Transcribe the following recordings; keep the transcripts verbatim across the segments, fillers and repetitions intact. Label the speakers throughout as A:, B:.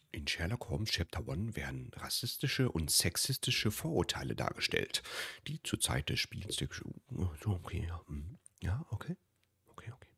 A: In Sherlock Holmes Chapter eins werden rassistische und sexistische Vorurteile dargestellt, die zur Zeit des Spiels... Okay, ja, hm. Ja, okay. Okay, okay.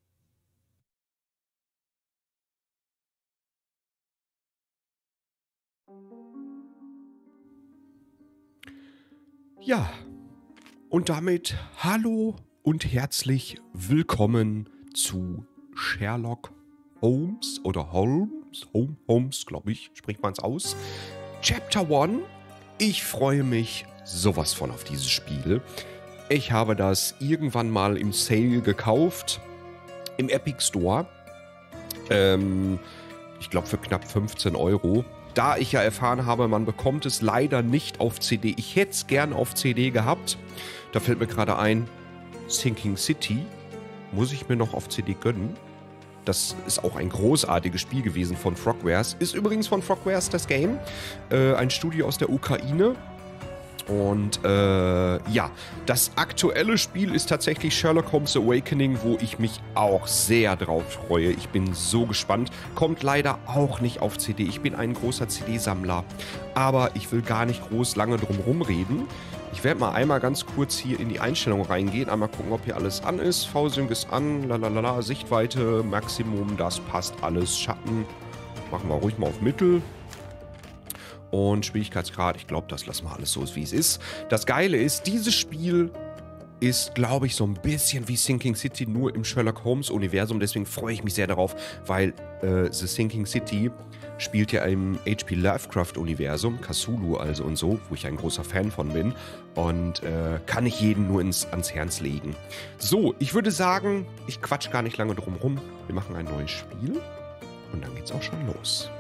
A: Ja, und damit hallo und herzlich willkommen zu Sherlock Holmes oder Holmes, Holmes, Holmes glaube ich, spricht man es aus. Chapter eins. Ich freue mich sowas von auf dieses Spiel. Ich habe das irgendwann mal im Sale gekauft, im Epic Store. Ähm, ich glaube für knapp fünfzehn Euro. Da ich ja erfahren habe, man bekommt es leider nicht auf C D. Ich hätte es gern auf C D gehabt. Da fällt mir gerade ein, Sinking City muss ich mir noch auf C D gönnen. Das ist auch ein großartiges Spiel gewesen von Frogwares. Ist übrigens von Frogwares das Game. Äh, ein Studio aus der Ukraine. Und äh, ja, das aktuelle Spiel ist tatsächlich Sherlock Holmes Awakening, wo ich mich auch sehr drauf freue. Ich bin so gespannt. Kommt leider auch nicht auf C D. Ich bin ein großer C D-Sammler. Aber ich will gar nicht groß lange drum rumreden. Ich werde mal einmal ganz kurz hier in die Einstellung reingehen. Einmal gucken, ob hier alles an ist. V-Sync ist an. Lalalala. Sichtweite, Maximum. Das passt alles. Schatten machen wir ruhig mal auf Mittel. Und Schwierigkeitsgrad, ich glaube, das lassen wir alles so, wie es ist. Das Geile ist, dieses Spiel ist, glaube ich, so ein bisschen wie Sinking City, nur im Sherlock Holmes-Universum. Deswegen freue ich mich sehr darauf, weil äh, The Sinking City spielt ja im H P Lovecraft-Universum, Cthulhu also und so, wo ich ein großer Fan von bin. Und äh, kann ich jeden nur ins, ans Herz legen. So, ich würde sagen, ich quatsch gar nicht lange drum rum. Wir machen ein neues Spiel und dann geht's auch schon los.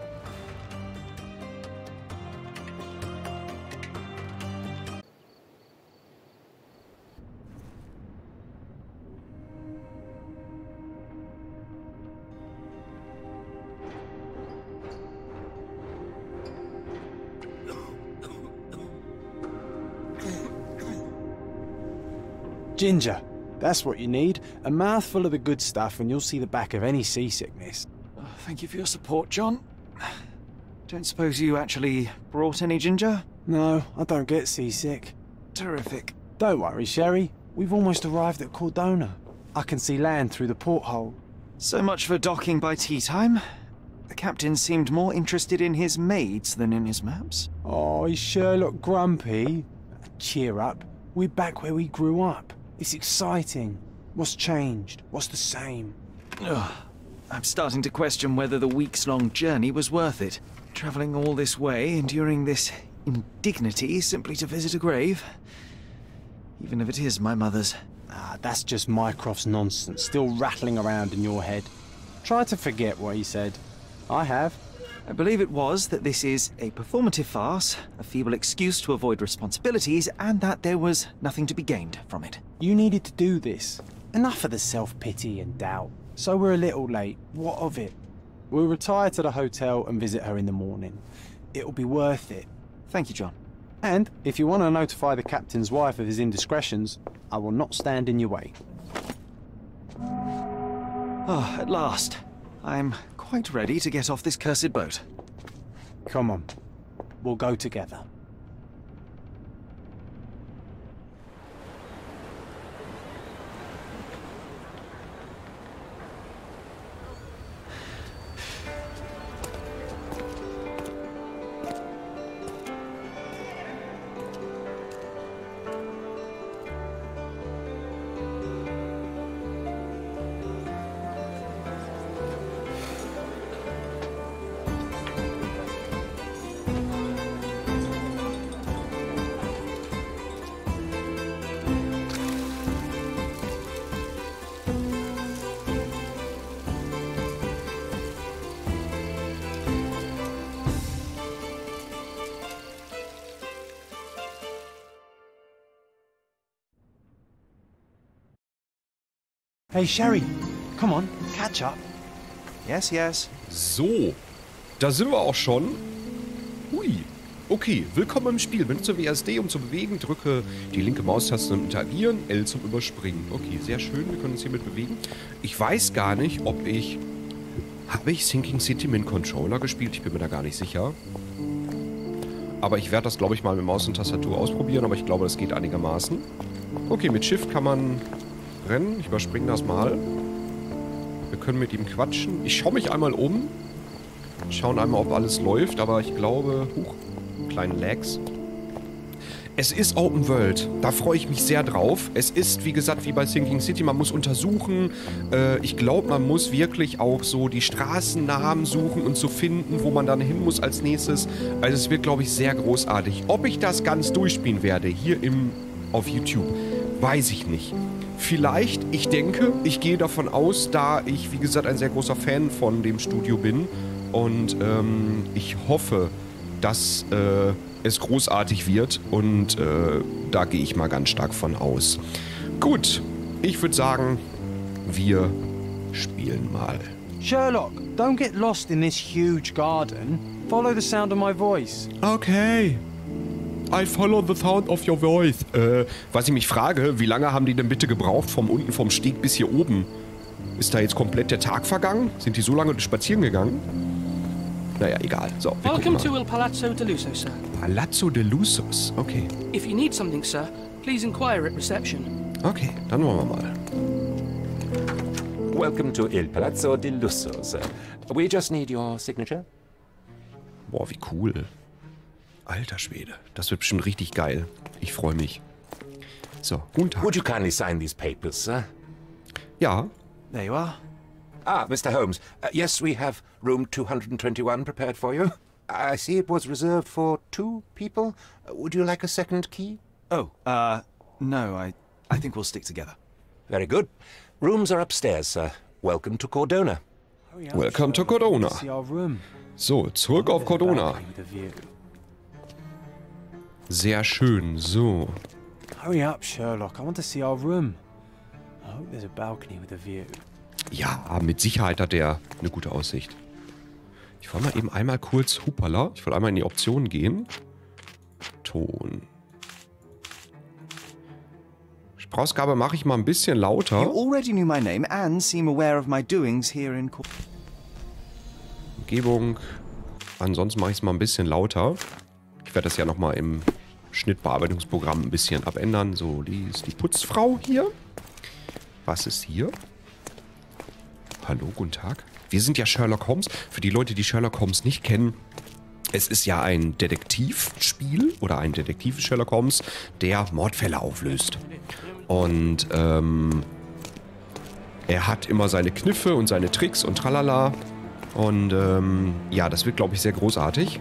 B: Ginger, that's what you need. A mouthful of the good stuff and you'll see the back of any seasickness.
C: Oh, thank you for your support, John. Don't suppose you actually brought any ginger?
B: No, I don't get seasick.
C: Terrific.
B: Don't worry, Sherry. We've almost arrived at Cordona. I can see land through the porthole.
C: So much for docking by tea time. The captain seemed more interested in his maids than in his maps.
B: Oh, is Sherlock grumpy? Cheer up. We're back where we grew up. It's exciting. What's changed? What's the same?
C: Ugh. I'm starting to question whether the weeks-long journey was worth it. Travelling all this way, enduring this indignity simply to visit a grave. Even if it is my mother's.
B: Ah, that's just Mycroft's nonsense, still rattling around in your head. Try to forget what he said. I have.
C: I believe it was that this is a performative farce, a feeble excuse to avoid responsibilities, and that there was nothing to be gained from it.
B: You needed to do this. Enough of the self-pity and doubt. So we're a little late. What of it? We'll retire to the hotel and visit her in the morning. It'll be worth it.
C: Thank you, John.
B: And if you want to notify the captain's wife of his indiscretions, I will not stand in your way.
C: Ah, at last. I'm quite ready to get off this cursed boat.
B: Come on. We'll go together. Hey, Sherry, come on, catch up.
C: Yes, yes.
A: So, da sind wir auch schon. Hui. Okay, willkommen im Spiel. Benutze W A S D, um zu bewegen. Drücke die linke Maustaste zum Interagieren, L zum Überspringen. Okay, sehr schön. Wir können uns hiermit bewegen. Ich weiß gar nicht, ob ich... Habe ich Sinking City mit dem Controller gespielt? Ich bin mir da gar nicht sicher. Aber ich werde das, glaube ich, mal mit Maus und Tastatur ausprobieren. Aber ich glaube, das geht einigermaßen. Okay, mit Shift kann man rennen. Ich überspringe das mal. Wir können mit ihm quatschen. Ich schaue mich einmal um. Schauen einmal, ob alles läuft. Aber ich glaube... Huch, kleine Lags. Es ist Open World. Da freue ich mich sehr drauf. Es ist, wie gesagt, wie bei Sinking City. Man muss untersuchen. Äh, ich glaube, man muss wirklich auch so die Straßennamen suchen und so finden, wo man dann hin muss als nächstes. Also es wird, glaube ich, sehr großartig. Ob ich das ganz durchspielen werde, hier im, auf YouTube, weiß ich nicht. Vielleicht, ich denke, ich gehe davon aus, da ich, wie gesagt, ein sehr großer Fan von dem Studio bin. Und ähm, ich hoffe, dass... Äh, es großartig wird und äh, da gehe ich mal ganz stark von aus. Gut, ich würde sagen, wir spielen mal.
B: Sherlock, don't get lost in this huge garden. Follow the sound of my voice.
A: Okay. I follow the sound of your voice. Äh, was ich mich frage, wie lange haben die denn bitte gebraucht vom unten vom Steg bis hier oben? Ist da jetzt komplett der Tag vergangen? Sind die so lange spazieren gegangen? Naja, egal. So, wir
D: Welcome
A: gucken
D: to
A: mal.
D: Il Palazzo de Lusso, sir.
A: Palazzo de Lusos. Okay.
D: If you need something, sir, please inquire at reception.
A: Okay, dann wollen wir mal.
E: Welcome to Il Palazzo di Lusso, sir. We just need your signature.
A: Boah, wie cool. Alter Schwede. Das wird bestimmt richtig geil. Ich freue mich. So, guten Tag.
E: Would you kindly sign these papers, sir?
A: Ja.
C: There you are.
E: Ah, Mister Holmes. Uh, yes, we have room two hundred twenty-one prepared for you. I see it was reserved for two people. Uh, would you like a second key?
C: Oh, uh, no, I, I think we'll stick together.
E: Very good. Rooms are upstairs, sir. Welcome to Cordona.
A: Welcome to Cordona.
B: See our room.
A: So, zurück auf Cordona.
B: Balcony with a view.
A: Sehr schön. So.
B: Hurry up, Sherlock. I want to see our room. I hope there's a balcony with a view.
A: Ja, mit Sicherheit hat der eine gute Aussicht. Ich wollte mal eben einmal kurz... Hupala. Ich wollte einmal in die Optionen gehen. Ton. Sprachausgabe mache ich mal ein bisschen lauter.
C: You already knew my name and seem aware of my doings here in Cor-
A: Umgebung. Ansonsten mache ich es mal ein bisschen lauter. Ich werde das ja nochmal im Schnittbearbeitungsprogramm ein bisschen abändern. So, die ist die Putzfrau hier. Was ist hier? Hallo, guten Tag. Wir sind ja Sherlock Holmes. Für die Leute, die Sherlock Holmes nicht kennen, es ist ja ein Detektivspiel oder ein Detektiv Sherlock Holmes, der Mordfälle auflöst. Und ähm, er hat immer seine Kniffe und seine Tricks und tralala. Und ähm, ja, das wird, glaube ich, sehr großartig.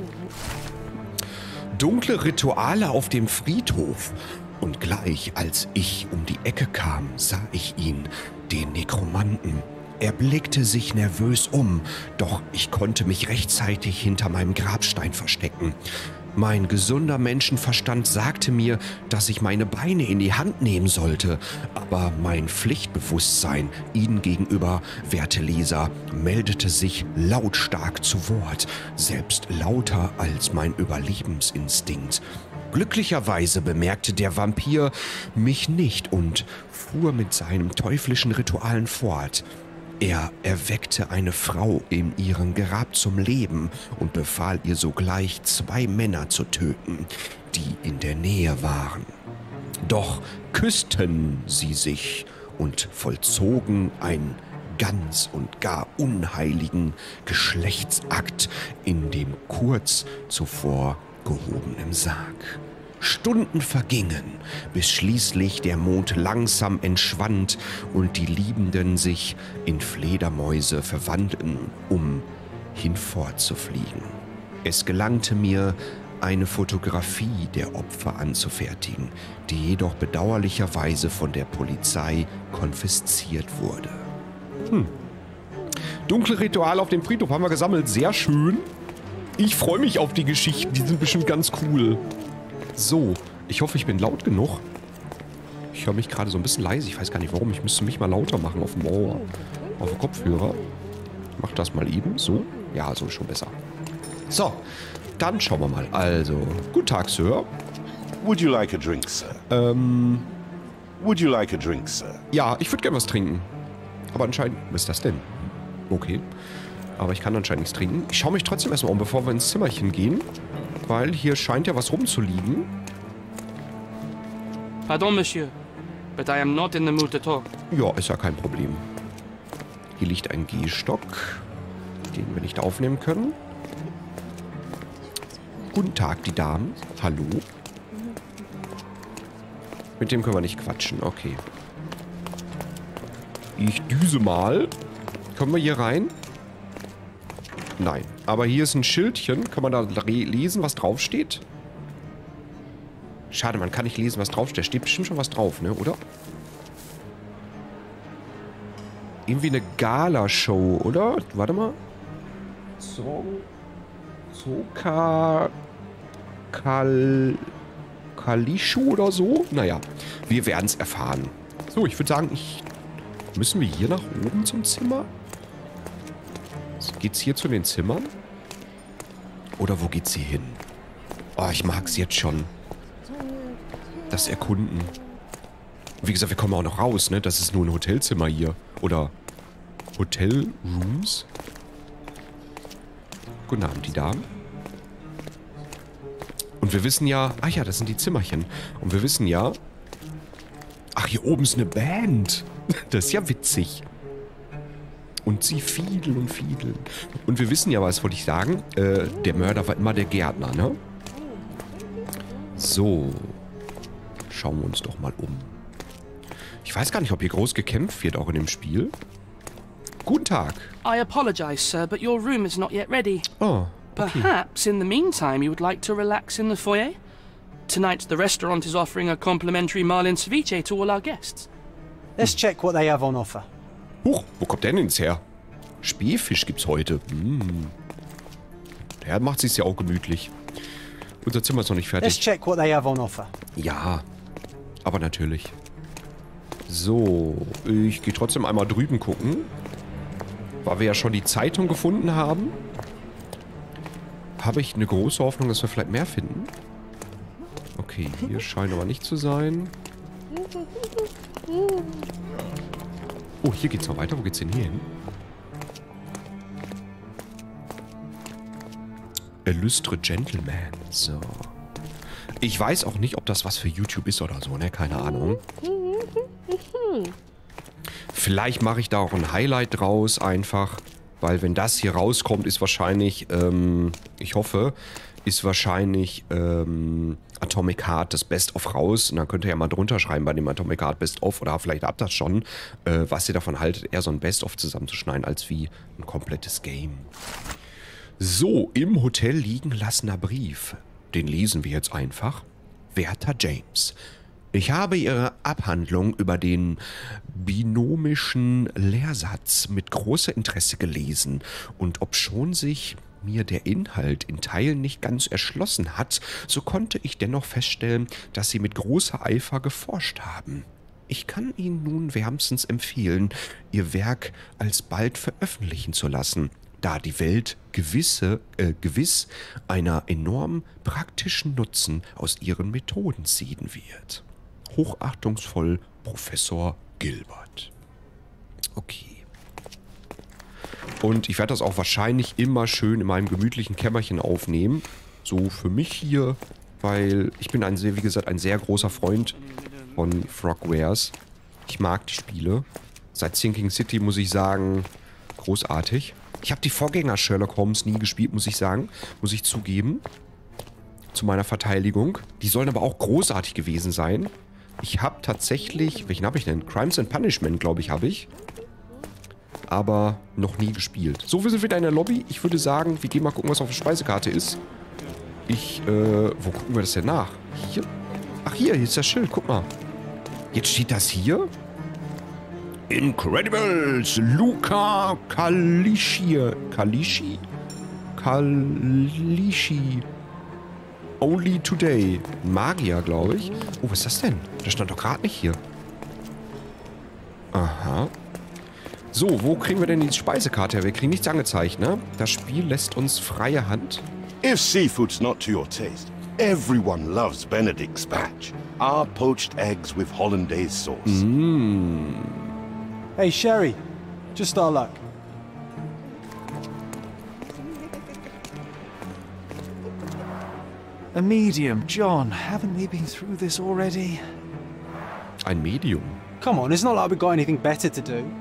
A: Dunkle Rituale auf dem Friedhof. Und gleich als ich um die Ecke kam, sah ich ihn, den Nekromanten. Er blickte sich nervös um, doch ich konnte mich rechtzeitig hinter meinem Grabstein verstecken. Mein gesunder Menschenverstand sagte mir, dass ich meine Beine in die Hand nehmen sollte, aber mein Pflichtbewusstsein Ihnen gegenüber, werte Leser, meldete sich lautstark zu Wort, selbst lauter als mein Überlebensinstinkt. Glücklicherweise bemerkte der Vampir mich nicht und fuhr mit seinen teuflischen Ritualen fort. Er erweckte eine Frau in ihrem Grab zum Leben und befahl ihr sogleich, zwei Männer zu töten, die in der Nähe waren. Doch küssten sie sich und vollzogen einen ganz und gar unheiligen Geschlechtsakt in dem kurz zuvor gehobenen Sarg. Stunden vergingen, bis schließlich der Mond langsam entschwand und die Liebenden sich in Fledermäuse verwandelten, um hinfortzufliegen. Es gelangte mir, eine Fotografie der Opfer anzufertigen, die jedoch bedauerlicherweise von der Polizei konfisziert wurde. Hm. Dunkle Rituale auf dem Friedhof haben wir gesammelt. Sehr schön. Ich freue mich auf die Geschichten. Die sind bestimmt ganz cool. So, ich hoffe, ich bin laut genug. Ich höre mich gerade so ein bisschen leise. Ich weiß gar nicht warum. Ich müsste mich mal lauter machen auf dem Ohr, auf dem Kopfhörer. Ich mach das mal eben. So. Ja, so ist schon besser. So, dann schauen wir mal. Also, guten Tag, Sir.
F: Would you like a drink, sir?
A: Ähm,
F: Would you like a drink, sir?
A: ja, ich würde gerne was trinken. Aber anscheinend, was ist das denn? Okay. Aber ich kann anscheinend nichts trinken. Ich schaue mich trotzdem erstmal um, bevor wir ins Zimmerchen gehen. Weil hier scheint ja was rumzuliegen.
D: Pardon, Monsieur, but I am not in the mood to talk.
A: Ja, ist ja kein Problem. Hier liegt ein Gehstock, den wir nicht aufnehmen können. Guten Tag, die Damen. Hallo. Mit dem können wir nicht quatschen. Okay. Ich düse mal. Kommen wir hier rein? Nein. Aber hier ist ein Schildchen. Kann man da lesen, was draufsteht? Schade, man kann nicht lesen, was draufsteht. Da steht bestimmt schon was drauf, ne? Oder? Irgendwie eine Gala-Show, oder? Warte mal. So. Soka. Kal. Kalischu oder so? Naja, wir werden es erfahren. So, ich würde sagen, ich. Müssen wir hier nach oben zum Zimmer? Geht's hier zu den Zimmern? Oder wo geht's hier hin? Oh, ich mag's jetzt schon. Das Erkunden. Wie gesagt, wir kommen auch noch raus, ne? Das ist nur ein Hotelzimmer hier. Oder Hotelrooms. Guten Abend, die Damen. Und wir wissen ja... Ach ja, das sind die Zimmerchen. Und wir wissen ja... Ach, hier oben ist eine Band. Das ist ja witzig. Und sie fiedeln und fiedeln. Und wir wissen ja, was wollte ich sagen? Äh, der Mörder war immer der Gärtner, ne? So. Schauen wir uns doch mal um. Ich weiß gar nicht, ob hier groß gekämpft wird, auch in dem Spiel. Guten Tag.
D: I apologize, sir, but your room is not yet ready.
A: Oh, okay.
D: Perhaps in the meantime you would like to relax in the foyer? Tonight the restaurant is offering a complimentary marlin ceviche to all our guests.
B: Let's check what they have on offer.
A: Huch, wo kommt der denn jetzt her? Spähfisch gibt's heute. Hm. Der macht sich's ja auch gemütlich. Unser Zimmer ist noch nicht fertig.
B: Let's check what they have on offer.
A: Ja, aber natürlich. So, ich gehe trotzdem einmal drüben gucken. Weil wir ja schon die Zeitung gefunden haben. Habe ich eine große Hoffnung, dass wir vielleicht mehr finden. Okay, hier scheint aber nicht zu sein. Oh, hier geht's noch weiter. Wo geht's denn hier hin? Illustre Gentleman. So. Ich weiß auch nicht, ob das was für YouTube ist oder so, ne? Keine Ahnung. Vielleicht mache ich da auch ein Highlight draus einfach. Weil wenn das hier rauskommt, ist wahrscheinlich, ähm, ich hoffe, ist wahrscheinlich ähm, Atomic Heart das Best-of raus. Und dann könnt ihr ja mal drunter schreiben bei dem Atomic Heart Best-of. Oder vielleicht habt ihr das schon, äh, was ihr davon haltet, eher so ein Best-of zusammenzuschneiden, als wie ein komplettes Game. So, im Hotel liegen lassener Brief. Den lesen wir jetzt einfach. Werter James, ich habe Ihre Abhandlung über den binomischen Lehrsatz mit großem Interesse gelesen. Und obschon sich mir der Inhalt in Teilen nicht ganz erschlossen hat, so konnte ich dennoch feststellen, dass Sie mit großer Eifer geforscht haben. Ich kann Ihnen nun wärmstens empfehlen, Ihr Werk alsbald veröffentlichen zu lassen, da die Welt gewisse, äh, gewiss einer enorm praktischen Nutzen aus Ihren Methoden ziehen wird. Hochachtungsvoll, Professor Gilbert. Okay. Und ich werde das auch wahrscheinlich immer schön in meinem gemütlichen Kämmerchen aufnehmen. So für mich hier, weil ich bin, ein sehr, wie gesagt, ein sehr großer Freund von Frogwares. Ich mag die Spiele. Seit Sinking City muss ich sagen, großartig. Ich habe die Vorgänger Sherlock Holmes nie gespielt, muss ich sagen. Muss ich zugeben. Zu meiner Verteidigung. Die sollen aber auch großartig gewesen sein. Ich habe tatsächlich... Welchen habe ich denn? Crimes and Punishment, glaube ich, habe ich. Aber noch nie gespielt. So, wir sind wieder in der Lobby. Ich würde sagen, wir gehen mal gucken, was auf der Speisekarte ist. Ich, äh... Wo gucken wir das denn nach? Hier? Ach, hier, hier ist das Schild. Guck mal. Jetzt steht das hier. Incredibles! Luca Kalischi. Kalischi? Kalischi. Only Today. Magier, glaube ich. Oh, was ist das denn? Das stand doch gerade nicht hier. Aha. So, wo kriegen wir denn die Speisekarte her? Wir kriegen nichts angezeigt, ne? Das Spiel lässt uns freie Hand.
F: If seafood's not to your taste, everyone loves Benedict's batch. Our poached eggs with hollandaise sauce.
A: Mm.
B: Hey, Sherry. Just our luck.
C: A medium. John, haven't we been through this already?
A: Ein Medium.
B: Come on, it's not like we've got anything better to do.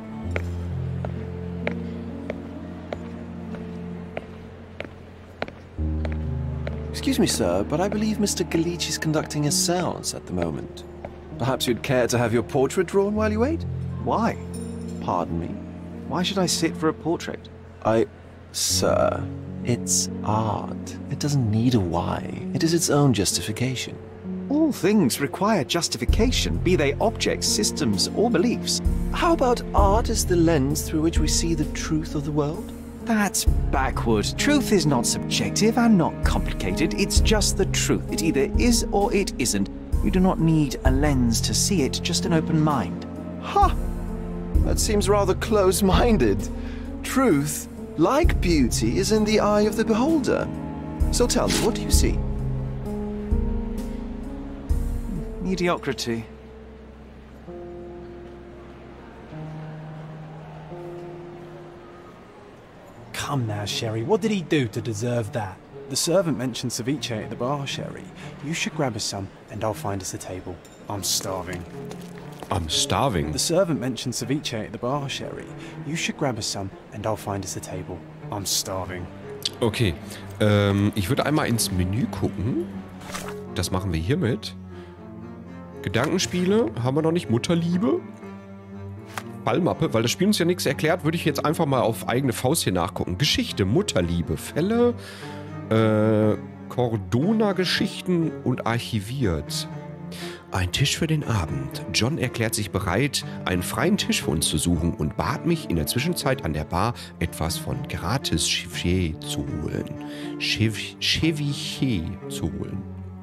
G: Excuse me, sir, but I believe Mister Galici is conducting a séance at the moment. Perhaps you'd care to have your portrait drawn while you wait?
C: Why?
G: Pardon me?
C: Why should I sit for a portrait?
G: I... Sir, it's art. It doesn't need a why. It is its own justification.
C: All things require justification, be they objects, systems, or beliefs.
G: How about art as the lens through which we see the truth of the world?
C: That's backward. Truth is not subjective and not complicated. It's just the truth. It either is or it isn't. You do not need a lens to see it, just an open mind.
G: Ha! That seems rather close-minded. Truth, like beauty, is in the eye of the beholder. So tell me, what do you see?
C: Mediocrity.
B: Come now, Sherry, what did he do to deserve that? The servant mentioned ceviche at the bar, Sherry. You should grab us some, and I'll find us a table. I'm starving.
A: I'm starving.
B: The servant mentioned ceviche at the bar, Sherry. You should grab us some, and I'll find us a table. I'm starving.
A: Okay, ähm, ich würde einmal ins Menü gucken. Das machen wir hiermit. Gedankenspiele, haben wir noch nicht. Mutterliebe. Ballmappe, weil das Spiel uns ja nichts erklärt, würde ich jetzt einfach mal auf eigene Faust hier nachgucken. Geschichte, Mutterliebe, Fälle, äh, Cordona-Geschichten und archiviert. Ein Tisch für den Abend. John erklärt sich bereit, einen freien Tisch für uns zu suchen und bat mich in der Zwischenzeit an der Bar etwas von gratis Ceviche zu holen. Ceviche zu holen.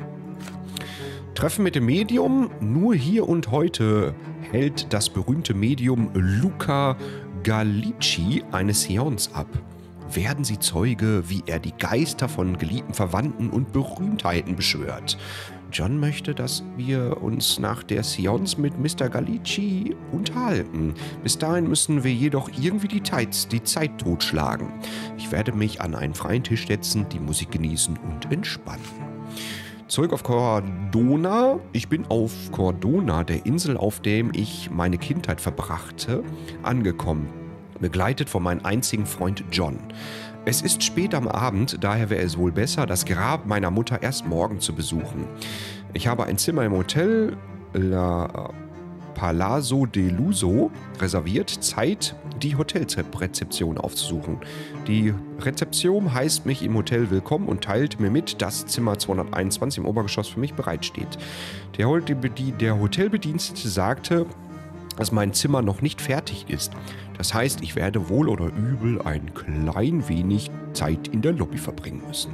A: Treffen mit dem Medium. Nur hier und heute hält das berühmte Medium Luca Galici eine Seance ab. Werden Sie Zeuge, wie er die Geister von geliebten Verwandten und Berühmtheiten beschwört. John möchte, dass wir uns nach der Seance mit Mister Galici unterhalten. Bis dahin müssen wir jedoch irgendwie die Zeit, die Zeit totschlagen. Ich werde mich an einen freien Tisch setzen, die Musik genießen und entspannen. Zurück auf Cordona. Ich bin auf Cordona, der Insel, auf der ich meine Kindheit verbrachte, angekommen. Begleitet von meinem einzigen Freund John. Es ist spät am Abend, daher wäre es wohl besser, das Grab meiner Mutter erst morgen zu besuchen. Ich habe ein Zimmer im Hotel La Palazzo de Luso reserviert. Zeit, die Hotelrezeption aufzusuchen. Die Rezeption heißt mich im Hotel willkommen und teilt mir mit, dass Zimmer zweihunderteinundzwanzig im Obergeschoss für mich bereitsteht. Der Hotelbedienstete sagte, dass mein Zimmer noch nicht fertig ist. Das heißt, ich werde wohl oder übel ein klein wenig Zeit in der Lobby verbringen müssen.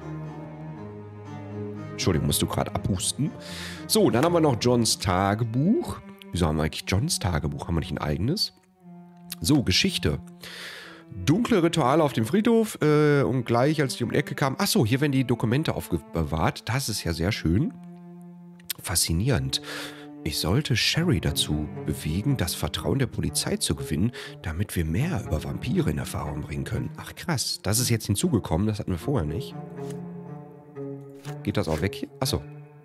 A: Entschuldigung, musst du gerade abhusten? So, dann haben wir noch Johns Tagebuch. Wieso haben wir eigentlich Johns Tagebuch? Haben wir nicht ein eigenes? So, Geschichte. Dunkle Rituale auf dem Friedhof äh, und gleich, als die um die Ecke kamen... Achso, hier werden die Dokumente aufbewahrt. Das ist ja sehr schön. Faszinierend. Ich sollte Sherry dazu bewegen, das Vertrauen der Polizei zu gewinnen, damit wir mehr über Vampire in Erfahrung bringen können. Ach krass, das ist jetzt hinzugekommen, das hatten wir vorher nicht. Geht das auch weg hier? Achso.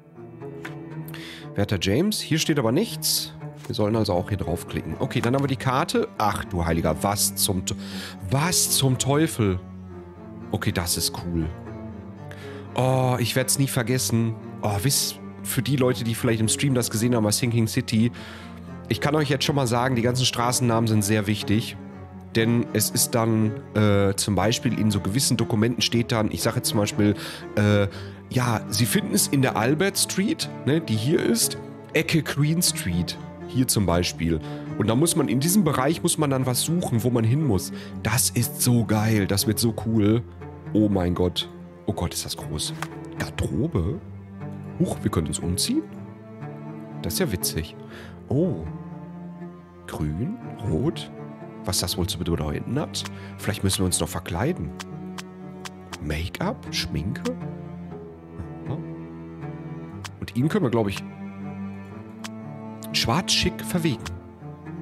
A: Werter James, hier steht aber nichts. Wir sollen also auch hier draufklicken. Okay, dann haben wir die Karte. Ach du Heiliger, was zum, was zum Teufel? Okay, das ist cool. Oh, ich werde es nie vergessen. Oh, wisst für die Leute, die vielleicht im Stream das gesehen haben bei Sinking City, ich kann euch jetzt schon mal sagen, die ganzen Straßennamen sind sehr wichtig. Denn es ist dann äh, zum Beispiel in so gewissen Dokumenten steht dann, ich sage jetzt zum Beispiel, äh, ja, Sie finden es in der Albert Street, ne, die hier ist, Ecke Queen Street, hier zum Beispiel. Und da muss man, in diesem Bereich muss man dann was suchen, wo man hin muss. Das ist so geil, das wird so cool. Oh mein Gott. Oh Gott, ist das groß. Garderobe? Huch, wir können uns umziehen? Das ist ja witzig. Oh. Grün, rot. Was das wohl zu bedeuten hat? Vielleicht müssen wir uns noch verkleiden. Make-up, Schminke. Und ihn können wir, glaube ich, schwarz schick verwegen.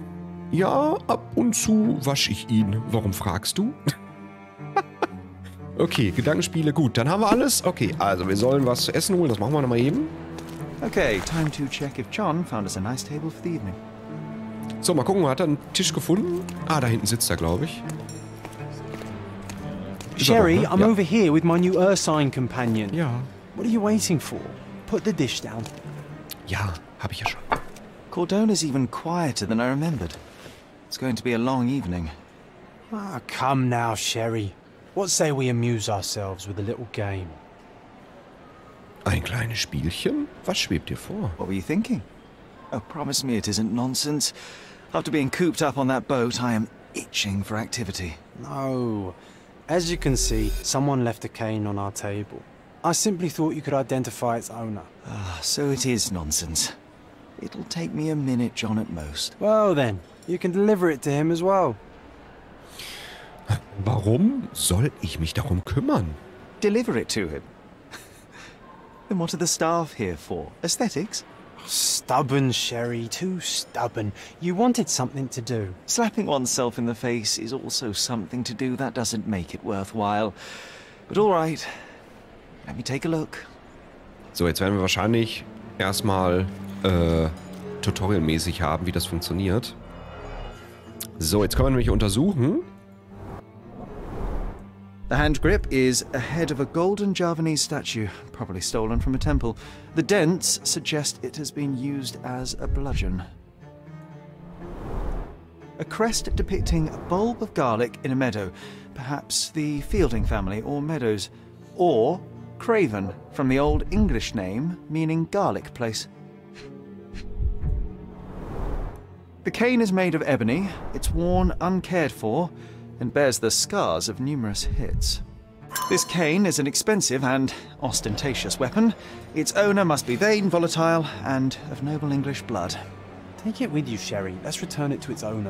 A: Ja, ab und zu wasche ich ihn. Warum fragst du? Okay, Gedankenspiele, gut. Dann haben wir alles. Okay, also wir sollen was zu essen holen. Das machen wir nochmal eben.
C: Okay, time to check if John found us a nice table for the evening.
A: So, mal gucken, hat er einen Tisch gefunden? Ah, da hinten sitzt er, glaube ich.
B: Sherry,
A: ne?
B: I'm
A: Ja.
B: over here with my new Ursine companion.
A: Ja.
B: What are you waiting for? Put the dish down.
A: Ja, habe ich ja schon.
C: Cordona's even quieter than I remembered. It's going to be a long evening.
B: Ah, come now, Sherry. What say we amuse ourselves with a little game?
A: Ein kleines Spielchen? Was schwebt dir vor?
C: What were you thinking? Oh, promise me it isn't nonsense. After being cooped up on that boat, I am itching for activity.
B: No. As you can see, someone left a cane on our table. I simply thought you could identify its owner.
C: Ah, so it is nonsense. It'll take me a minute, John, at most.
B: Well then, you can deliver it to him as well.
A: Warum soll ich mich darum kümmern?
C: Deliver it to him. Then what are the staff here for? Aesthetics?
B: Stubborn, Sherry, too stubborn. You wanted something to do.
C: Slapping oneself in the face is also something to do. That doesn't make it worthwhile. But all right, let me take a look.
A: So, jetzt werden wir wahrscheinlich erstmal äh, tutorialmäßig haben, wie das funktioniert. So, jetzt können wir nämlich untersuchen.
C: The hand grip is a head of a golden Javanese statue, probably stolen from a temple. The dents suggest it has been used as a bludgeon. A crest depicting a bulb of garlic in a meadow, perhaps the Fielding family or Meadows, or Craven, from the Old English name meaning garlic place. The cane is made of ebony, it's worn uncared for, and bears the scars of numerous hits. This cane is an expensive and ostentatious weapon. Its owner must be vain, volatile, and of noble English blood.
B: Take it with you, Sherry. Let's return it to its owner.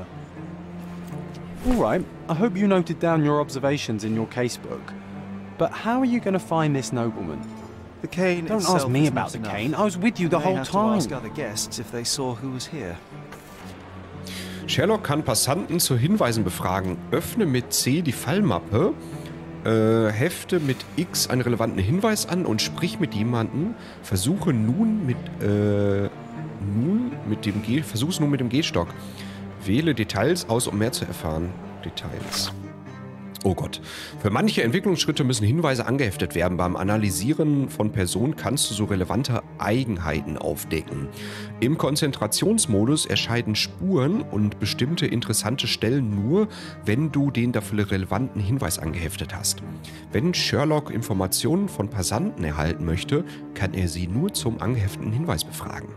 B: All right, I hope you noted down your observations in your casebook. But how are you going to find this nobleman?
C: The cane
B: Don't
C: itself
B: ask me
C: is
B: about
C: not
B: the
C: enough.
B: cane. I was with you the
C: May
B: whole
C: have to
B: time.
C: ask other guests if they saw who was here.
A: Sherlock kann Passanten zu Hinweisen befragen. Öffne mit C die Fallmappe, äh, hefte mit X einen relevanten Hinweis an und sprich mit jemandem. Versuche nun mit, äh, nun mit dem G, versuch's nun mit dem Gehstock. Wähle Details aus, um mehr zu erfahren. Details. Oh Gott. Für manche Entwicklungsschritte müssen Hinweise angeheftet werden. Beim Analysieren von Personen kannst du so relevante Eigenheiten aufdecken. Im Konzentrationsmodus erscheinen Spuren und bestimmte interessante Stellen nur, wenn du den dafür relevanten Hinweis angeheftet hast. Wenn Sherlock Informationen von Passanten erhalten möchte, kann er sie nur zum angehefteten Hinweis befragen.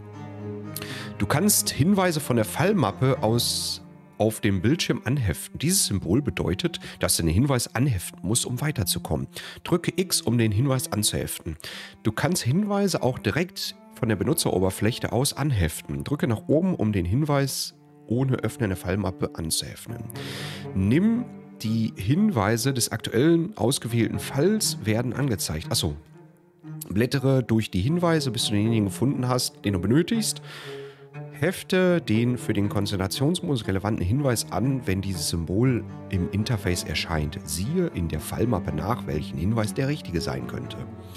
A: Du kannst Hinweise von der Fallmappe aus auf dem Bildschirm anheften. Dieses Symbol bedeutet, dass du den Hinweis anheften musst, um weiterzukommen. Drücke X, um den Hinweis anzuheften. Du kannst Hinweise auch direkt von der Benutzeroberfläche aus anheften. Drücke nach oben, um den Hinweis ohne Öffnen der Fallmappe anzuheften. Nimm die Hinweise des aktuellen ausgewählten Falls werden angezeigt. Achso. Blättere durch die Hinweise, bis du denjenigen gefunden hast, den du benötigst. Hefte den für den Konzentrationsmodus relevanten Hinweis an, wenn dieses Symbol im Interface erscheint. Siehe in der Fallmappe nach, welchen Hinweis der richtige sein könnte.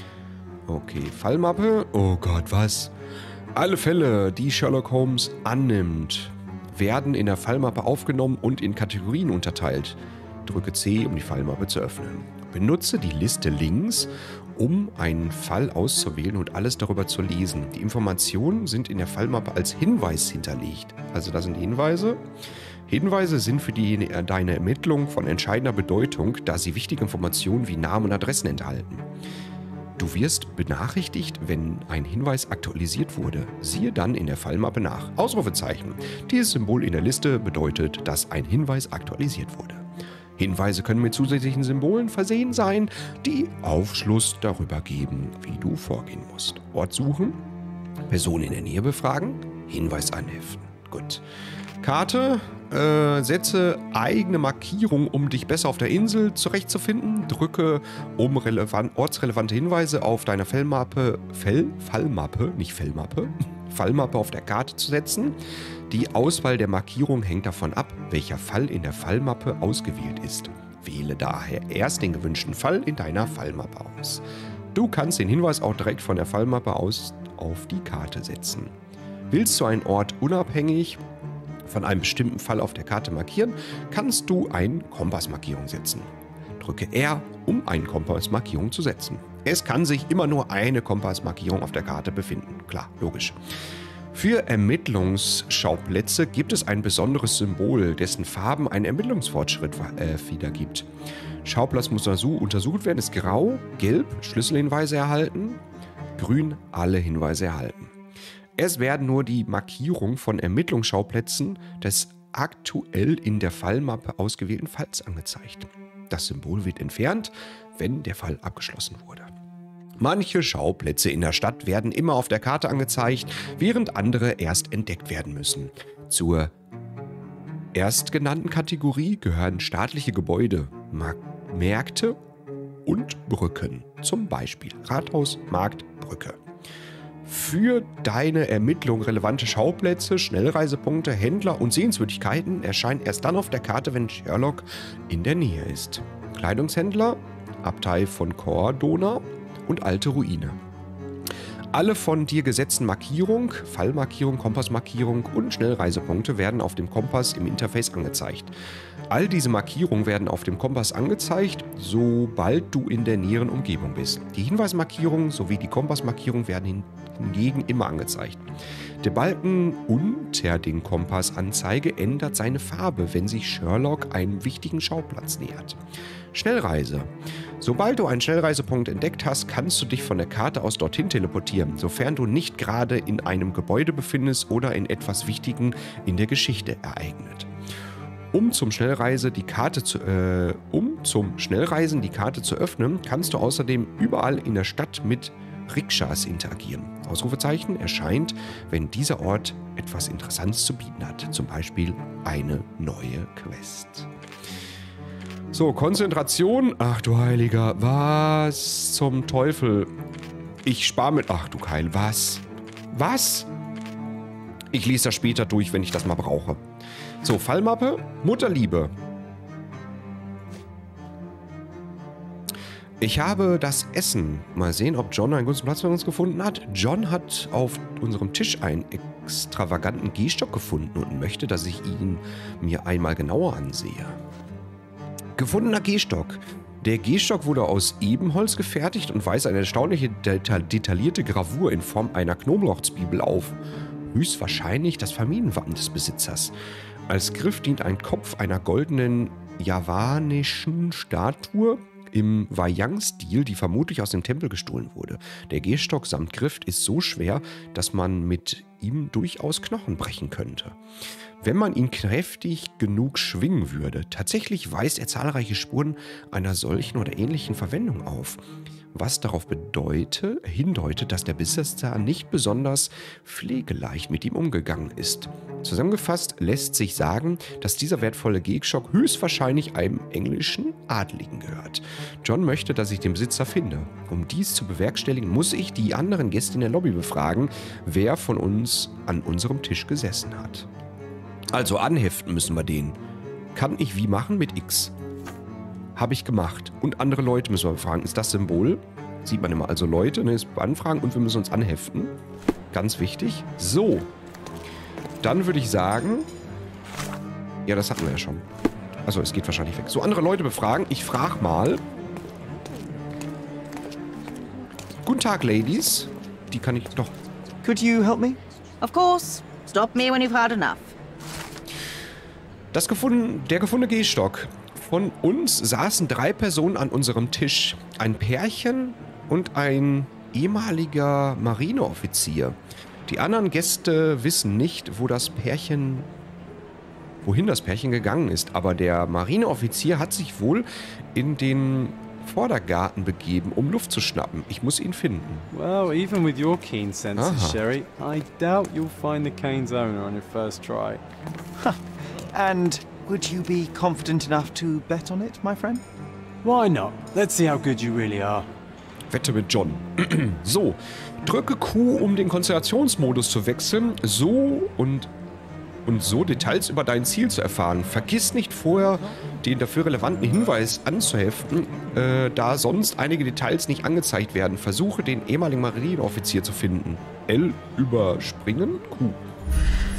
A: Okay, Fallmappe. Oh Gott, was? Alle Fälle, die Sherlock Holmes annimmt, werden in der Fallmappe aufgenommen und in Kategorien unterteilt. Drücke C, um die Fallmappe zu öffnen. Benutze die Liste links, um einen Fall auszuwählen und alles darüber zu lesen. Die Informationen sind in der Fallmappe als Hinweis hinterlegt. Also das sind die Hinweise. Hinweise sind für die, deine Ermittlung von entscheidender Bedeutung, da sie wichtige Informationen wie Namen und Adressen enthalten. Du wirst benachrichtigt, wenn ein Hinweis aktualisiert wurde. Siehe dann in der Fallmappe nach. Ausrufezeichen. Dieses Symbol in der Liste bedeutet, dass ein Hinweis aktualisiert wurde. Hinweise können mit zusätzlichen Symbolen versehen sein, die Aufschluss darüber geben, wie du vorgehen musst. Ort suchen, Person in der Nähe befragen, Hinweis anheften. Gut. Karte, äh, setze eigene Markierung, um dich besser auf der Insel zurechtzufinden. Drücke, um relevant, ortsrelevante Hinweise auf deiner Fallmappe, Fell, Fallmappe, nicht Fellmappe, Fallmappe auf der Karte zu setzen. Die Auswahl der Markierung hängt davon ab, welcher Fall in der Fallmappe ausgewählt ist. Wähle daher erst den gewünschten Fall in deiner Fallmappe aus. Du kannst den Hinweis auch direkt von der Fallmappe aus auf die Karte setzen. Willst du einen Ort unabhängig von einem bestimmten Fall auf der Karte markieren, kannst du eine Kompassmarkierung setzen. Drücke R, um eine Kompassmarkierung zu setzen. Es kann sich immer nur eine Kompassmarkierung auf der Karte befinden. Klar, logisch. Für Ermittlungsschauplätze gibt es ein besonderes Symbol, dessen Farben einen Ermittlungsfortschritt äh, wiedergibt. Schauplatz muss untersucht werden, ist grau, gelb, Schlüsselhinweise erhalten, grün, alle Hinweise erhalten. Es werden nur die Markierungen von Ermittlungsschauplätzen des aktuell in der Fallmappe ausgewählten Falls angezeigt. Das Symbol wird entfernt, wenn der Fall abgeschlossen wurde. Manche Schauplätze in der Stadt werden immer auf der Karte angezeigt, während andere erst entdeckt werden müssen. Zur erstgenannten Kategorie gehören staatliche Gebäude, Mark- Märkte und Brücken. Zum Beispiel Rathaus, Markt, Brücke. Für deine Ermittlung relevante Schauplätze, Schnellreisepunkte, Händler und Sehenswürdigkeiten erscheinen erst dann auf der Karte, wenn Sherlock in der Nähe ist. Kleidungshändler, Abtei von Cordona und alte Ruine. Alle von dir gesetzten Markierung, Fallmarkierung, Kompassmarkierung und Schnellreisepunkte werden auf dem Kompass im Interface angezeigt. All diese Markierungen werden auf dem Kompass angezeigt, sobald du in der näheren Umgebung bist. Die Hinweismarkierungen sowie die Kompassmarkierung werden hingegen immer angezeigt. Der Balken unter den Kompassanzeige ändert seine Farbe, wenn sich Sherlock einem wichtigen Schauplatz nähert. Schnellreise. Sobald du einen Schnellreisepunkt entdeckt hast, kannst du dich von der Karte aus dorthin teleportieren, sofern du nicht gerade in einem Gebäude befindest oder in etwas Wichtigem in der Geschichte ereignet. Um zum, Schnellreise die Karte zu, äh, um zum Schnellreisen die Karte zu öffnen, kannst du außerdem überall in der Stadt mit Rikschas interagieren. Ausrufezeichen erscheint, wenn dieser Ort etwas Interessantes zu bieten hat, zum Beispiel eine neue Quest. So, Konzentration. Ach du Heiliger, was zum Teufel? Ich spare mit... Ach du Keil, was? Was? Ich lese das später durch, wenn ich das mal brauche. So, Fallmappe. Mutterliebe. Ich habe das Essen. Mal sehen, ob John einen guten Platz für uns gefunden hat. John hat auf unserem Tisch einen extravaganten Gehstock gefunden und möchte, dass ich ihn mir einmal genauer ansehe. Gefundener Gehstock. Der Gehstock wurde aus Ebenholz gefertigt und weist eine erstaunliche deta detaillierte Gravur in Form einer Knoblauchzwiebel auf. Höchstwahrscheinlich das Familienwappen des Besitzers. Als Griff dient ein Kopf einer goldenen javanischen Statue im Wayang-Stil, die vermutlich aus dem Tempel gestohlen wurde. Der Gehstock samt Griff ist so schwer, dass man mit ihm durchaus Knochen brechen könnte, wenn man ihn kräftig genug schwingen würde. Tatsächlich weist er zahlreiche Spuren einer solchen oder ähnlichen Verwendung auf, was darauf bedeutet, hindeutet, dass der Besitzer nicht besonders pflegeleicht mit ihm umgegangen ist. Zusammengefasst lässt sich sagen, dass dieser wertvolle Gehstock höchstwahrscheinlich einem englischen Adligen gehört. John möchte, dass ich den Besitzer finde. Um dies zu bewerkstelligen, muss ich die anderen Gäste in der Lobby befragen, wer von uns an unserem Tisch gesessen hat. Also anheften müssen wir den. Kann ich wie machen? Mit X. Habe ich gemacht. Und andere Leute müssen wir befragen. Ist das Symbol? Sieht man immer. Also Leute, ne, ist anfragen und wir müssen uns anheften. Ganz wichtig. So. Dann würde ich sagen... Ja, das hatten wir ja schon. Also es geht wahrscheinlich weg. So, andere Leute befragen. Ich frage mal. Guten Tag, Ladies. Die kann ich doch...
H: Could you help me?
I: Of course. Stop me when you've had enough.
A: Das gefunden, der gefundene Gehstock. Von uns saßen drei Personen an unserem Tisch. Ein Pärchen und ein ehemaliger Marineoffizier. Die anderen Gäste wissen nicht, wo das Pärchen, wohin das Pärchen gegangen ist. Aber der Marineoffizier hat sich wohl in den Vordergarten begeben, um Luft zu schnappen. Ich muss ihn finden.
B: Well, even with your keen senses,
A: Aha.
B: Sherry, I doubt you'll find the cane's owner on your first try.
H: And would you be confident enough to bet on it, my friend?
B: Why not? Let's see how good you really are.
A: Wette mit John. So, drücke Q, um den Konzentrationsmodus zu wechseln. So und und so Details über dein Ziel zu erfahren. Vergiss nicht vorher, den dafür relevanten Hinweis anzuheften, äh, da sonst einige Details nicht angezeigt werden. Versuche, den ehemaligen Marineoffizier zu finden. L überspringen? Q.